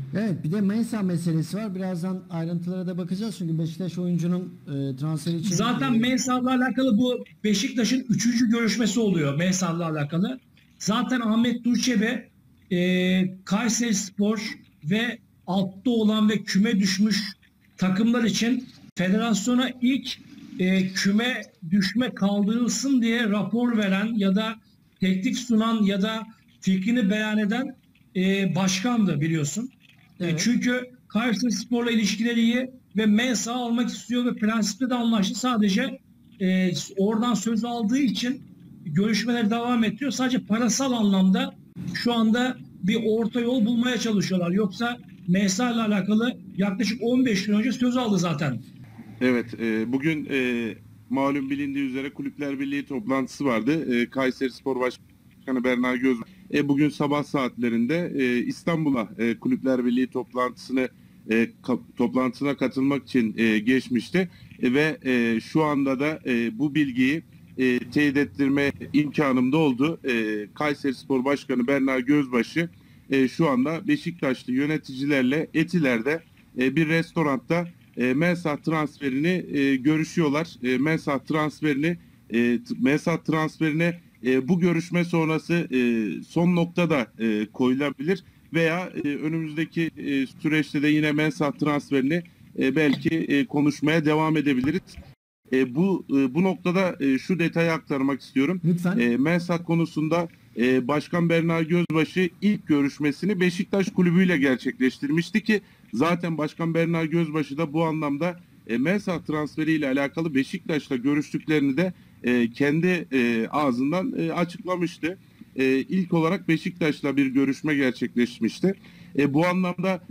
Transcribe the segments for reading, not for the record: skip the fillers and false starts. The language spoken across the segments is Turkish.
Evet, bir de Mensah meselesi var. Birazdan ayrıntılara da bakacağız. Çünkü Beşiktaş oyuncunun transfer için Zaten Mensah'la alakalı bu Beşiktaş'ın üçüncü görüşmesi oluyor Mensah'la alakalı. Zaten Ahmet Durçe ve Kayserispor ve altta olan ve küme düşmüş takımlar için federasyona ilk küme düşme kaldırılsın diye rapor veren ya da teklif sunan ya da fikrini beyan eden başkandı biliyorsun. evet. Çünkü Kayserispor'la ilişkileri iyi ve Mensah'ı almak istiyor ve prensipte de anlaştı. Sadece oradan söz aldığı için görüşmeler devam ediyor. Sadece parasal anlamda şu anda bir orta yol bulmaya çalışıyorlar. Yoksa Mensah'la alakalı yaklaşık 15 gün önce söz aldı zaten. Evet, bugün malum bilindiği üzere Kulüpler Birliği toplantısı vardı. Kayserispor Başkanı Berna Göz bugün sabah saatlerinde İstanbul'a Kulüpler Birliği toplantısına katılmak için geçmişti. Ve şu anda da bu bilgiyi teyit ettirme imkanım da oldu. Kayserispor Başkanı Berna Gözbaşı şu anda Beşiktaşlı yöneticilerle Etiler'de bir restoranda Mensah transferini görüşüyorlar. Mensah transferine bu görüşme sonrası son nokta da koyulabilir veya önümüzdeki süreçte de yine Mensah transferini belki konuşmaya devam edebiliriz. Bu noktada şu detayı aktarmak istiyorum. Lütfen. Mensah konusunda Başkan Berna Gözbaşı ilk görüşmesini Beşiktaş Kulübü ile gerçekleştirmişti ki zaten Başkan Berna Gözbaşı da bu anlamda Mensah transferiyle alakalı Beşiktaş'la görüştüklerini de kendi ağzından açıklamıştı. İlk olarak Beşiktaş'la bir görüşme gerçekleşmişti. Bu anlamda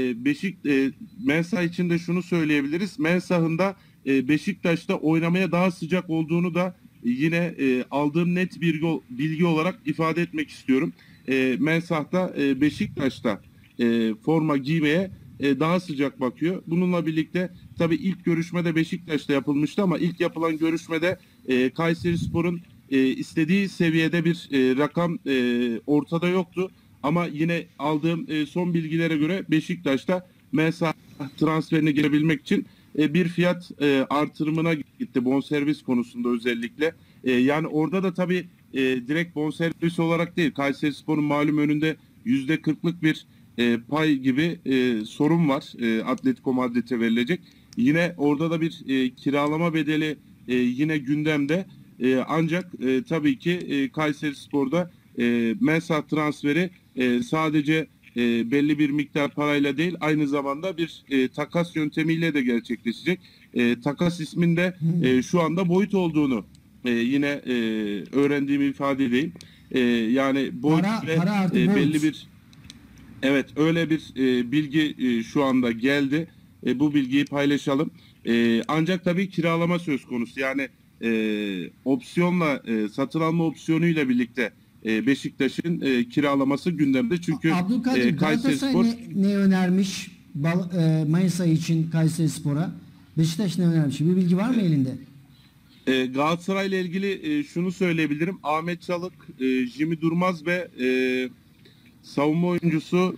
Mensah için de şunu söyleyebiliriz. Mensah'ın da Beşiktaş'ta oynamaya daha sıcak olduğunu da yine aldığım net bilgi olarak ifade etmek istiyorum. Mensah da Beşiktaş'ta forma giymeye daha sıcak bakıyor. Bununla birlikte tabii ilk görüşmede Beşiktaş'ta yapılmıştı ama ilk yapılan görüşmede Kayserispor'un istediği seviyede bir rakam ortada yoktu. Ama yine aldığım son bilgilere göre Beşiktaş'ta Mensah transferine girebilmek için bir fiyat artırımına gitti bonservis konusunda özellikle. Yani orada da tabii direkt bonservis olarak değil, Kayserispor'un malum önünde %40'lık bir pay gibi sorun var Atletico Madrid'e verilecek. Yine orada da bir kiralama bedeli yine gündemde. Ancak tabii ki Kayserispor'da Mensah transferi sadece belli bir miktar parayla değil, aynı zamanda bir takas yöntemiyle de gerçekleşecek. Takas isminde şu anda boyut olduğunu yine öğrendiğimi ifade edeyim. Yani boyut Para artı boyut. belli bir evet öyle bir bilgi şu anda geldi. Bu bilgiyi paylaşalım. Ancak tabii kiralama söz konusu. Yani opsiyonla satın alma opsiyonuyla birlikte Beşiktaş'ın kiralaması gündemde. Çünkü Abdülkadir, Kayserispor Galatasaray ne önermiş Mayıs ayı için Kayserispor'a? Beşiktaş ne önermiş? Bir bilgi var mı elinde? Galatasaray ile ilgili şunu söyleyebilirim. Ahmet Çalık, Jimmy Durmaz ve savunma oyuncusu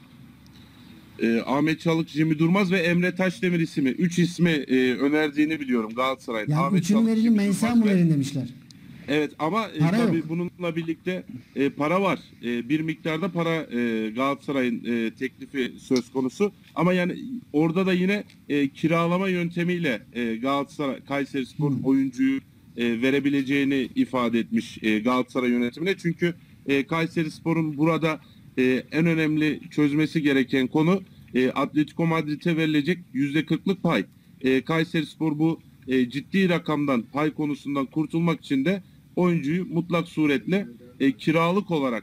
Ahmet Çalık, Jimmy Durmaz ve Emre Taşdemir ismi. 3 ismi önerdiğini biliyorum Galatasaray'ın. Yani Ahmet üçünün Çalık, verini Jimmy Mensah Durmaz mı ve verin demişler. evet ama Para tabii yok. bununla birlikte para var. Bir miktarda para Galatasaray'ın teklifi söz konusu. Ama yani orada da yine kiralama yöntemiyle Galatasaray Kayserispor oyuncuyu verebileceğini ifade etmiş Galatasaray yönetimine. Çünkü Kayserispor'un burada en önemli çözmesi gereken konu Atletico Madrid'e verilecek %40'lık pay. Kayserispor bu ciddi rakamdan, pay konusundan kurtulmak için de oyuncuyu mutlak suretle kiralık olarak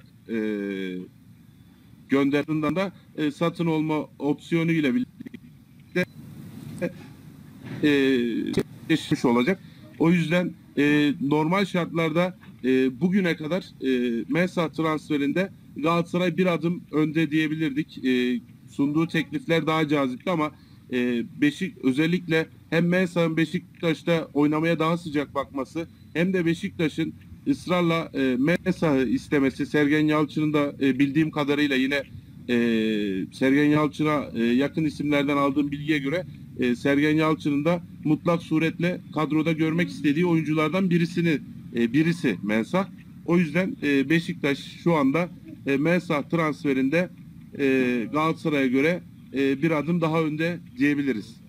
gönderdiğinden de satın olma opsiyonu ile birlikte geçmiş olacak. O yüzden normal şartlarda bugüne kadar Mensah transferinde Galatasaray bir adım önde diyebilirdik. Sunduğu teklifler daha cazipti ama özellikle hem Mensah'ın Beşiktaş'ta oynamaya daha sıcak bakması hem de Beşiktaş'ın ısrarla Mensah'ı istemesi, Sergen Yalçın'ın da bildiğim kadarıyla yine Sergen Yalçın'a yakın isimlerden aldığım bilgiye göre Sergen Yalçın'ın da mutlak suretle kadroda görmek istediği oyunculardan birisi Mensah. O yüzden Beşiktaş şu anda Mensah transferinde Galatasaray'a göre bir adım daha önde diyebiliriz.